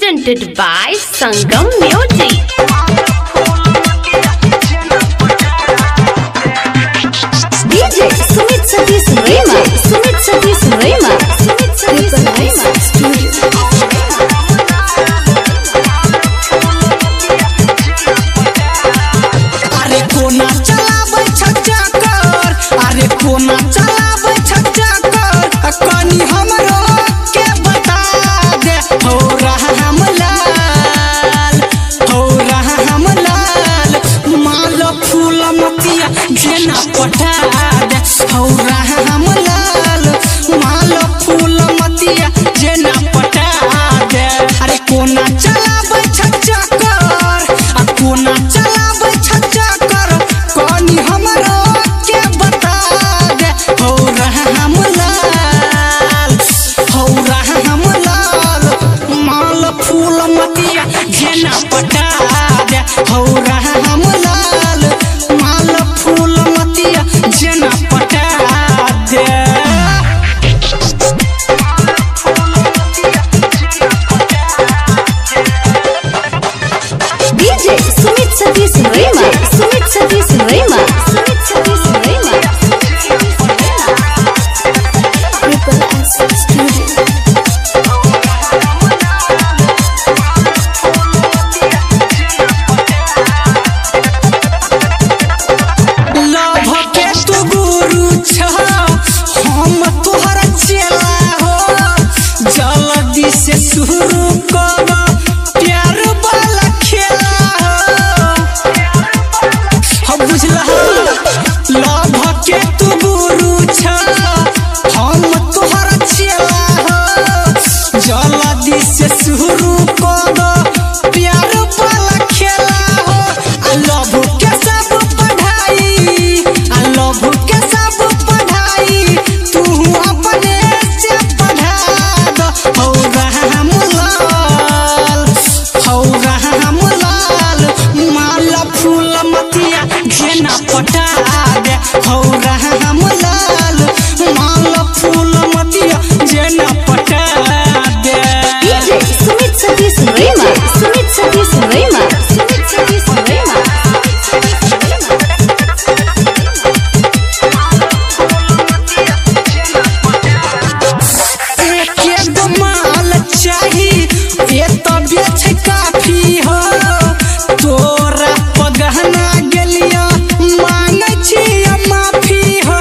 Presented by Sangam Music. DJ Sumit Satish Rema. Sumit Satish Rema. Sumit Satish Rema. अरे कोना चलाबै छक्का कर, अरे कोना चलाबै छक्का कर, कनी हमरो के बता दे। हो रहा हम लाल, हो रहा हम लाल, माल फूल मतिया जेना पटा दे। हो रहा हम लाल, माल फूल मतिया जेना पटा दे। अरे कोना चलाबै छक्का कर, आ कोना चलाबै छक्का कर, कनी हमरो के बता दे। हो रहा हम लाल, हो रहा हम लाल, माल फूल मतिया जेना पटा दे। हो रहा हम लाल, माल फूल मतिया जेना पटा दे। DJ Sumit Satish Rema. Sumit Satish Rema. Sumit Satish Rema. Triple S Studio. लभ के तू गुरु छ, हम तोहर चेला हो। जल्दी से शुरू कर प्यार वाला खेला हो, बुझला। लभ के तू गुरु छ, हम तोहर चेला हो। जल्दी से शुरू कर प्यार वाला खेला हो। आ लभ के सब पढ़ाई, आ लभ के सब पढ़ाई तू अपने से पढ़ा दो। हो रहा हम लाल, हो रहा हम लाल, माला फूल मतिया जेना पटा दे। हो रहा हम लाल, माला फूल मतिया जेना पटा दे। DJ Sumit Satish Rema. Sumit Satish Rema. Sumit Satish Rema. एक गो माल चाही, ये तबियत छै काफी हो। तोरा पगहना गेलिया मांगै छियै माफी हो।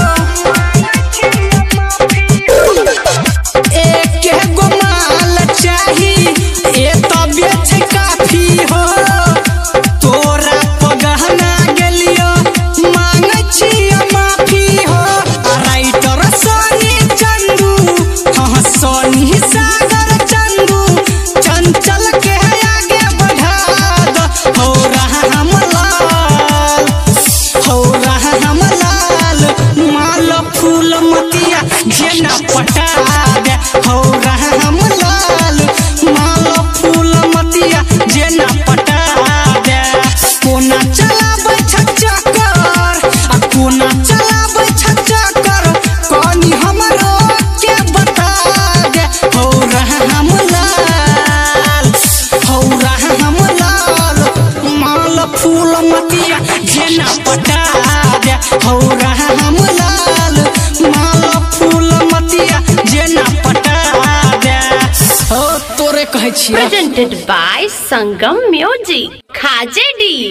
एक गो माल चाही, ये तबियत छै काफी हो। तोरा पगहना गेलिया मांगै छियै माफी हो। राइटर सोनी चंदू, हाँ सोनी सागर चंदू, चंचल के आगे बढ़ा दो। हो रहा हम लाल, हो रहा हम लाल, माल फूल मतिया जेना पटा दे। हो रहा हम लाल, माल फूल मतिया जेना पटा दे। कोना चलाबै छक्का कर, आ कोना चलाबै छक्का कर, कनी हमरो के बता दे। हो रहा हम लाल, हो रहा हम लाल, माल फूल मतिया जेना पटा दे। हो रहा हम लाल, माल फूल मतिया जेना पटा दे। हो तोरे कहै छियै। Presented by Sangam Music. Khajedi.